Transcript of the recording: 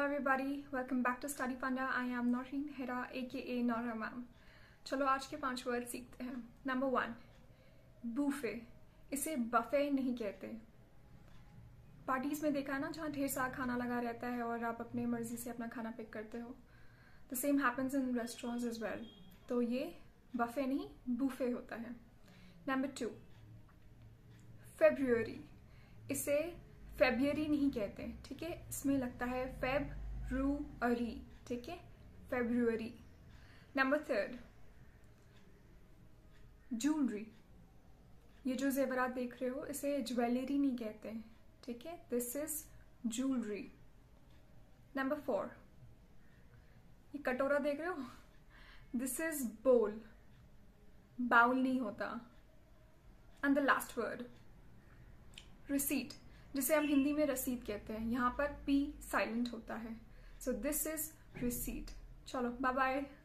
everybody, welcome back to Study Funda. I am Noreen Hera aka Nora ma'am. चलो आज के 5 word सीखते हैं। Number 1, buffet. इसे बफे नहीं कहते। पार्टीज में देखा है ना, जहाँ ढेर सारा खाना लगा रहता है और आप अपने मर्जी से अपना खाना पिक करते हो। The same happens in restaurants as well. तो ये बफे नहीं बूफे होता है। Number 2, February. इसे फेब्रुअरी नहीं कहते, ठीक है। इसमें लगता है फेब्रुअरी, ठीक है, फेब्रुअरी। Number 3, jewellery. ये जो जेवरात देख रहे हो इसे ज्वेलरी नहीं कहते, ठीक है, दिस इज ज्वेलरी। नंबर 4, ये कटोरा देख रहे हो, दिस इज बोल, बाउल नहीं होता। And the last word, receipt, जिसे हम हिंदी में रसीद कहते हैं। यहाँ पर पी साइलेंट होता है। So this is receipt. चलो बाय बाय।